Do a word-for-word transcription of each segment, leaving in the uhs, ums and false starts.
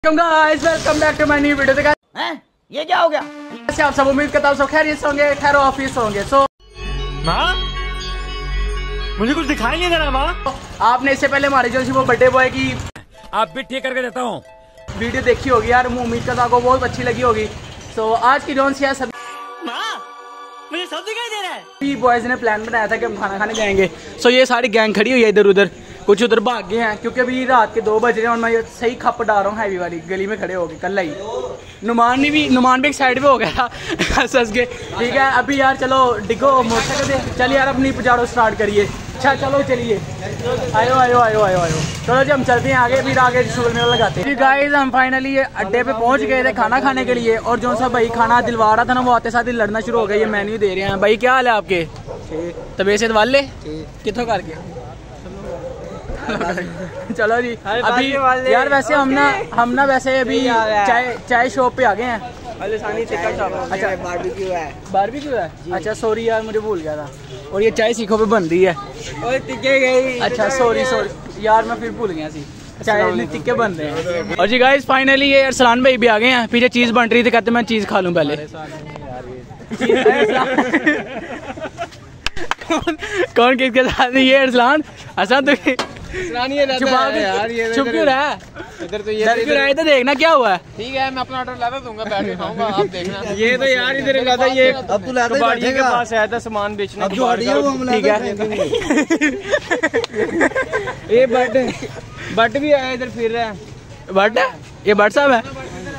Welcome back to my new video. हैं ये क्या हो गया? ऐसे आप सब उम्मीद करता हूँ सब खैरियत होंगे, खैर ऑफिस होंगे। सो माँ मुझे कुछ दिखाई नहीं दे रहा माँ। आपने इससे पहले हमारी जो सी वो बर्थडे बॉय की आप भी ठीक करके देता हूँ वीडियो देखी होगी यार, मैं उम्मीद करता हूँ आपको बहुत अच्छी लगी होगी। सो आज की जोन सी है सभी माँ मुझे सब दिखाई दे रहा है। सभी बॉयज ने प्लान बनाया था कि हम खाना खाने जाएंगे। सो ये सारी गैंग खड़ी हुई है इधर उधर, कुछ उधर भाग गए हैं क्योंकि अभी रात के दो बज रहे हैं और मैं ये सही खप डाल रहा हूँ हैवी वाली गली में खड़े हो गए कल ही। नुमान भी नुमान भी एक साइड पे हो गया हंस हंस के। ठीक है अभी यार चलो डिगो मोटरसाइकिल दे, चल यार अपनी पजाड़ो स्टार्ट करिए। अच्छा चलो चलिए, आयो आयो आयो आयो आयो चलो जी हम चलते हैं आगे, फिर आगे शुगर मेला लगाते हैं। जी गाइस हम फाइनली ये अड्डे पे पहुंच गए थे खाना खाने के लिए, और जो सा भाई खाना दिलवा रहा था ना वो आते साथ ही लड़ना शुरू हो गया। ये मेन्यू दे रहे हैं। भाई क्या हाल है आपके? तबीयत से वाले कितों करके चलो जी अभी यार वैसे हम ना हम ना वैसे अभी चाय चाय शॉप पे आ गए हैं। अच्छा बारबेक्यू है। बारबेक्यू है? अच्छा सॉरी यार मुझे भूल गया था। और ये चाय सीखो पे बन रही है। अच्छा सॉरी सॉरी यार मैं फिर भूल गया सी, चाय टिक्के बन रहे हैं। और जी गाइस फाइनली ये अरसलान भाई भी आ गए हैं। पीछे चीज बन रही थी, कहते मैं चीज खा लूं पहले। कौन कौन किसके साथ? ये अरसलान अरसलान तो चुप क्यों रहा है? इधर तो ये डर क्यों रहा है? तो देखना क्या हुआ है। ठीक है मैं अपना ऑर्डर लाता दूंगा, बैठ के खाऊंगा, आप देखना। ये तो यार इधर लाता, ये अब्दुल कबाड़ी के पास आया था सामान बेचने। ठीक है ये बट बट भी आया इधर फिर रहा है। बट ये बट साहब है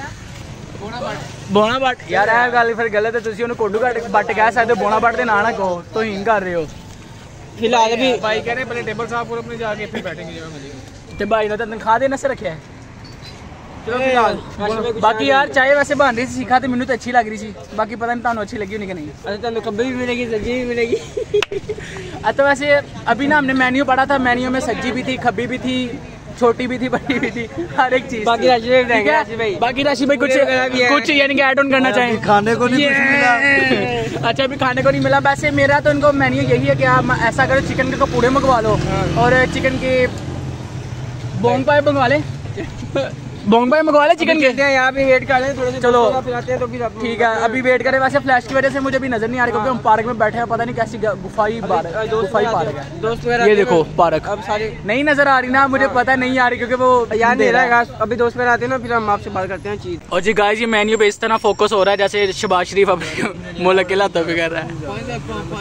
बोना बट यार है गल फिर गलत है। तुसी उन्हें कोडू घट बट कह सकते, बोना बट के ना ना कहो तो हीन कर रहे हो। फिलहाल भी भाई कह रहे पहले टेबल साफ करो अपने, जाके फिर बैठेंगे जगह मिलेगी। ते भाई ने तो तनख्वाह देने से रखे है। चलो फिलहाल बाकी यार चाय वैसे बन रही थी, सीखा तो मैंने तो अच्छी लग रही थी, बाकी पता नहीं ਤੁਹਾਨੂੰ अच्छी लगी होनी कि नहीं। अच्छा तुम कब्बी भी मिलेगी, सब्जी भी मिलेगी। तो वैसे अभी ना हमने मेन्यू पढ़ा था, मेन्यू में सब्जी भी थी, खब्बी भी थी, छोटी भी थी, बड़ी भी थी, हर एक चीज। बाकी राशि भाई ठीक है, बाकी राशि भाई कुछ कुछ यानी कि ऐड ऑन करना चाहें? खाने को नहीं कुछ मिला। अच्छा अभी खाने को नहीं मिला। वैसे मेरा तो इनको मेन्यू यही है कि आप ऐसा करो चिकन के कपूड़े मंगवा लो और चिकन के बोंग पाए मंगवा ले, बोंग पाए मंगवा ले चिकन के। यहाँ पे वेट कर रहे हैं थोड़े से, चलो पिलाते हैं तो फिर ठीक है अभी वेट करें। वैसे फ्लैश की वजह से मुझे भी नजर नहीं आ रही क्योंकि हम पार्क में बैठे हैं, पता नहीं कैसी गुफाई पार्क गुफाई पार्क है। दोस्त ये देखो पार्क अब सारे नहीं नजर आ रही ना, मुझे पता नहीं आ रही क्योंकि वो याद नहीं रहा। अभी दोस्त मेरे आते हैं ना, फिर हम आपसे बात करते हैं चीज। और जी गाइस ये मेन्यू पे इस तरह फोकस हो रहा है जैसे शहबाज शरीफ अपने मुल्क के लातों पे कर रहा है।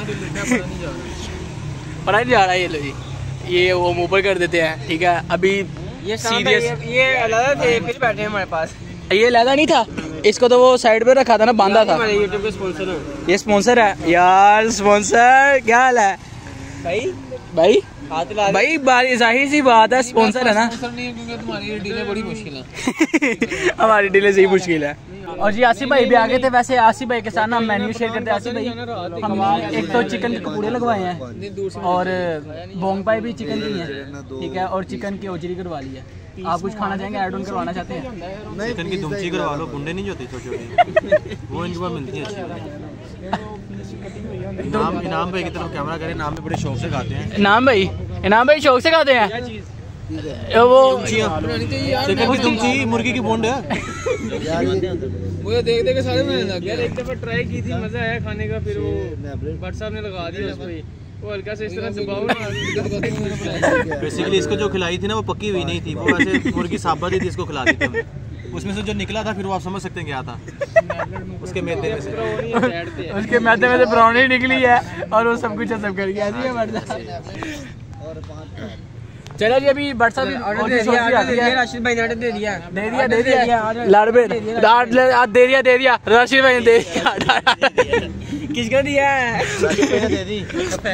पता नहीं जा रहा है। ये लो जी ये वो मुँह पर कर देते हैं। ठीक है अभी ये सीरियस ये, ये अलग थे, फिर बैठे हैं हमारे पास। ये लहदा नहीं था, इसको तो वो साइड पे रखा था ना, बांधा था। हमारे यूट्यूब के स्पॉन्सर हैं। ये स्पॉन्सर है यार, स्पॉन्सर क्या हाल है भाई भाई हाथ ला भाई बारी जाहिर सी बात है स्पॉन्सर है ना। स्पॉन्सर नहीं है क्योंकि तुम्हारी डीलें बड़ी मुश्किल है। हमारी डीले से ही मुश्किल है। और जी आसिफ भाई भी आ गए थे। वैसे आसिफ भाई के साथ ना हम मेन्यू शेयर करते हैं। आसिफ भाई हमने एक तो चिकन के कपूड़े लगवाए हैं और बोंग पाई भी चिकन की है, ठीक है, और चिकन की ओजरी करवा ली है। आप कुछ खाना चाहेंगे, ऐड ऑन करवाना चाहते हैं? चिकन की दुमची करवा लो, गुंडे नहीं होती छोटी छोटी, वो इनके पास मिलती है अच्छी। इनाम इनाम भाई की तरफ कैमरा करें, नाम भी बड़े शौक से खाते हैं। इनाम भाई इनाम भाई शौक से खाते हैं वो चिकन की दुमची, मुर्गी की बोंड है। मुझे देख देख के सारे मैंने लग गया। एक दफा ट्राई की थी, मजा आया खाने का, फिर वो भट्ट साहब ने लगा दिया उस पे, वो हल्का से इस तरह दबाव ना। बेसिकली इसको जो खिलाई थी ना वो पक्की हुई नहीं थी, वो वैसे मुर्गी साबत ही थी, इसको खिला दी थी हमने। उसमें से जो निकला था फिर वो आप समझ सकते हैं क्या था, उसके मैदे में से उसके मैदे में से ब्राउनी निकली है और वो सब कुछ सब कर गया। चलो जी अभी भट्ट साहब राशिद भाई ने ऑर्डर दे दिया दे दिया दे दिया लाडबे दे दिया दे दिया राशिद भाई ने दे दिया। किसको दिया है? दे दी।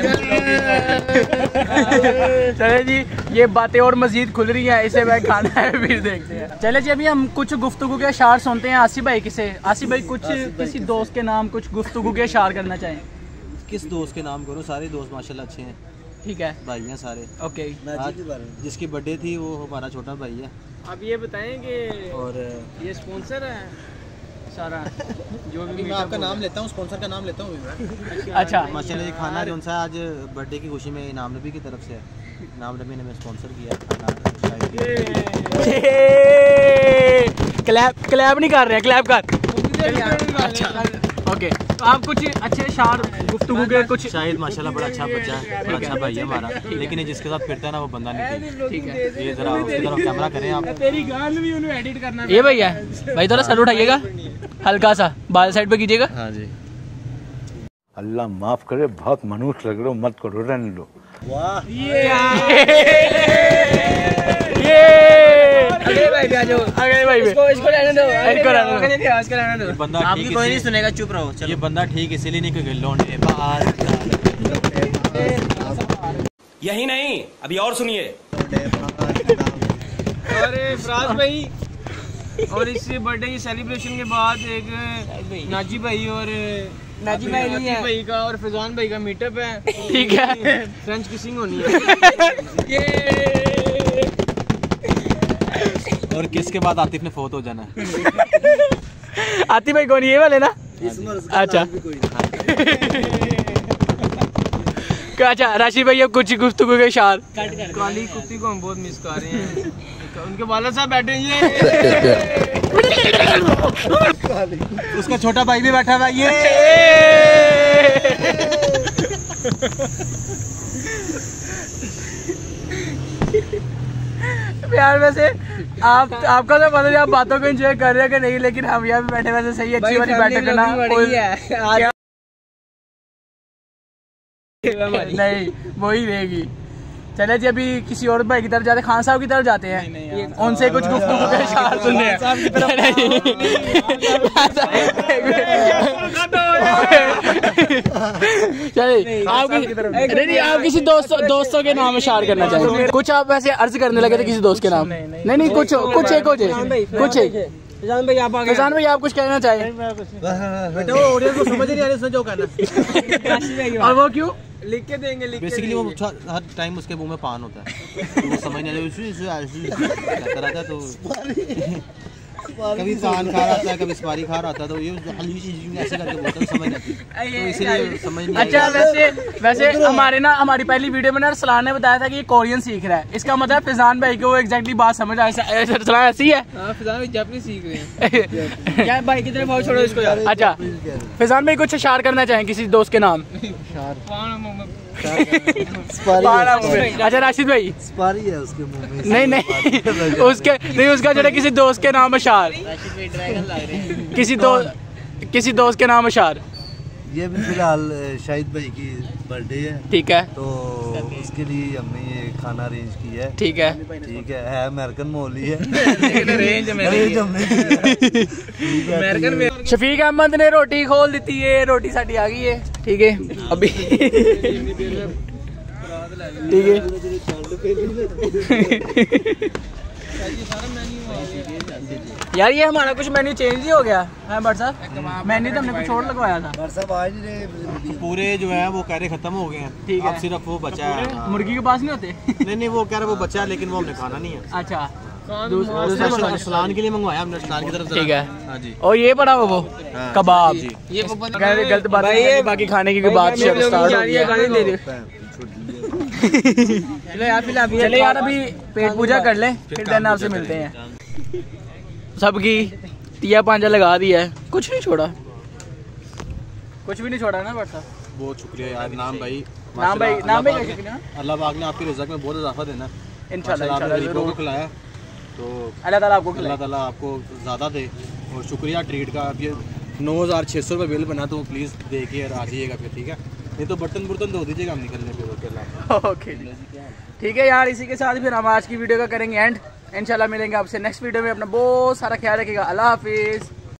चले जी ये बातें और मजीद खुल रही है, इसे भाई खाना है फिर देखते हैं। चले जी अभी हम कुछ गुफ्तगू के अशार सुनते हैं आसिफ भाई किसे। आसिफ भाई कुछ किसी दोस्त के नाम कुछ गुफ्तगू के अशार करना चाहें? किस दोस्त के नाम करूँ? सारे दोस्त माशाल्लाह अच्छे हैं, ठीक है भाई हैं सारे। ओके आज जिसकी बर्थडे थी वो हमारा छोटा भाई है। अब ये बताएं कि और ये स्पॉन्सर है सारा जो भी मैं आपका नाम लेता हूँ, स्पॉन्सर का नाम लेता हूँ। अच्छा माशाल्लाह ये खाना जो सा आज बर्थडे की खुशी में इनाम नबी की तरफ से है, इनाम नबी ने हमें स्पॉन्सर किया खाना। क्लैप क्लैप नहीं कर रहे हैं, क्लैप कर। अच्छा ओके, तो आप कुछ अच्छे शार गुफ्तगू के कुछ। शाहिद माशाल्लाह बड़ा अच्छा बच्चा है, बड़ा अच्छा भाई है हमारा, लेकिन ये जिसके साथ फिरता है ना वो बंदा नहीं ठीक। ठीक है, ये जरा उसकी तरफ कैमरा करें आप। तेरी गान भी उन्हें एडिट करना। ये भैया भाई थोड़ा सर उठाइएगा, हल्का सा बाल साइड पे कीजिएगा। हाँ जी। अल्लाह माफ करे, बहुत मनुष्य लग रहे हो, मत करो, रहने दो। अगले भाई भी आ जाओ, अगले भाई भी। इसको इसको रहने दो, इसको रहने दो, इसको रहने दो। बंदा ठीक, कोई नहीं सुनेगा, चुप रहो। ये बंदा ठीक इसीलिए नहीं क्योंकि लौंडे बाहर। यही नहीं, अभी और सुनिए। अरे फराज भाई, और इस बर्थडे की सेलिब्रेशन के बाद एक नाजी भाई और नाजी भाई नहीं है भाई का और फैजान भाई का मीटअप है। ठीक है, फ्रेंच किसिंग होनी है। ये और किसके बाद आतिफ ने फोत हो जाना है। आतिफ भाई कौन, ये वाले ना? अच्छा अच्छा, राशि भाई अब कुछ गुफ्तगू के शार। काली कुत्ती को हम बहुत मिस कर रहे हैं, उनके वाला साहब बैठे हैं। उसका छोटा भाई भी बैठा हुआ है। ये यार वैसे आप आपका तो पता नहीं आप बातों को एंजॉय कर रहे हैं कि नहीं, लेकिन हम यहाँ पे बैठे वैसे सही अच्छी वाली बैठक करना नहीं वही रहेगी। चले जी, अभी किसी और भाई की तरफ जाते, खान साहब की तरफ जाते हैं, उनसे कुछ गुफ्तगू के इशार सुनने हैं। चलिए आप नहीं, आप किसी दोस्तों दोस्तों के नाम इशार करना चाहेंगे? कुछ आप वैसे अर्ज करने लगे थे किसी दोस्त के नाम? नहीं नहीं, कुछ कुछ एक हो जाए, कुछ एक। फैजान भाई आप फैजान भाई आप कुछ कहना चाहें? बेटा वो ऑडियंस को समझ नहीं आ रही उसने जो कहना। और वो क्यों? लिख के देंगे, लिख के बेसिकली वो हर टाइम उसके मुंह में पान होता है, तो वो समझ नहीं आता रहता, तो कभी पान खा रहा था, कभी सुपारी खा रहा था, तो ये ऐसे करके बोलता है, समझ नहीं, तो इसीलिए समझ नहीं। अच्छा वैसे वैसे हमारे ना हमारी पहली वीडियो में ना सलान ने बताया था कि ये कोरियन सीख रहा है, इसका मतलब फैजान भाई को वो एग्जैक्टली बात समझ आया। सलान ऐसी है? हाँ, फैजान भाई जापानी सीख रहे हैं। यार भाई कितने भाव छोड़ो इसको यार। अच्छा फैजान भाई कुछ इशार करना चाहें किसी दोस्त के नाम? अच्छा राशिद भाई सुपारी है उसके मुंह में। नहीं नहीं उसके नहीं, उसका जो है किसी दोस्त के नाम इशार, किसी दोस्त किसी दोस्त के नाम इशार। ये भी फिलहाल शाहिद भाई की बर्थडे है, ठीक है, तो उसके लिए हमने ये खाना अरेंज किया है। ठीक है ठीक है, है अमेरिकन मोल ही है। रेंज में अमेरिकन। शफीक अहमद ने रोटी खोल दी है, रोटी साड़ी आ गई है। ठीक है अभी ठीक है यार, ये हमारा कुछ मेन्यू चेंज ही हो गया है बट साहब, मेन्यू तो हमने कुछ और लगवाया था। पूरे जो है वो कहरे खत्म हो गए हैं, ठीक है, अब सिर्फ वो बचा है। मुर्गी के पास नहीं होते? नहीं नहीं, वो कह रहे वो बचा है, लेकिन वो हमने खाना नहीं है। अच्छा सलान के लिए मंगवाया हमने, सलान की तरफ। ठीक है हाँ जी। और ये पड़ा वो कबाब, ये गलत बात है, बाकी खाने की बात स्टार्ट हो गई है। चले यार अभी पेट पूजा कर ले, फिर देन आपसे मिलते हैं। सबकी तिया पांजा लगा दिया है, कुछ नहीं छोड़ा, कुछ भी नहीं छोड़ा ना बट साहब। बहुत शुक्रिया यार नाम भाई, नाम भाई नाम भाई कैसे किया? अल्लाह पाक ने आपकी रिज़्क़ में बहुत इजाफा देना इंशाल्लाह, इंशाल्लाह। गरीबों को खिलाया तो अल्लाह ताला आपको अल्लाह ताला आपको ज़्यादा दे, और शुक्रिया ट्रीट का। अब ये नौ हज़ार छः सौ रुपये बिल बना, तो प्लीज़ देखिए और आ जाइएगा फिर, ठीक है? नहीं तो बर्तन बुर्तन धो दीजिएगा, हम निकलने फिर। ओके ओके ठीक है यार, इसी के साथ फिर हम आज की वीडियो का करेंगे एंड। इंशाल्लाह मिलेंगे आपसे नेक्स्ट वीडियो में। अपना बहुत सारा ख्याल रखिएगा। अल्लाह हाफिज़।